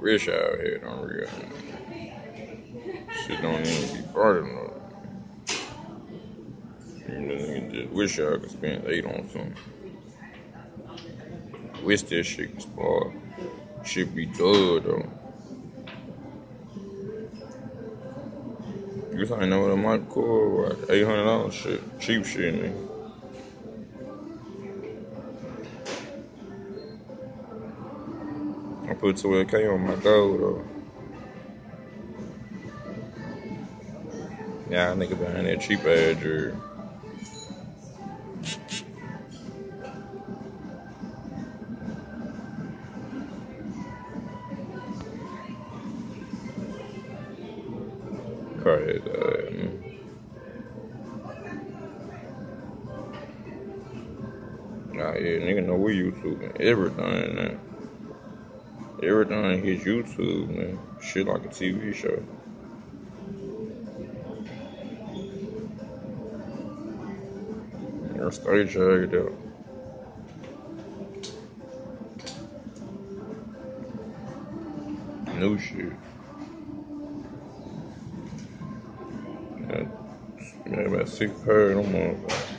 rich out here, don't real. Shit don't even be part of no. Nigga just wish I could spend 8 on something. Wish that shit could spoil. Shit be good though. You ain't know what it might cost, like $800 shit. Cheap shit, nigga. I put 12K on my gold though. Yeah, nigga behind that cheap ass jersey. Crazy, Nah, yeah, nigga know we YouTube and everything, man. Everything hits YouTube, man. Shit like a TV show. You're stay checked out. New shit. Yeah, about 6 pair of them motherfuckers.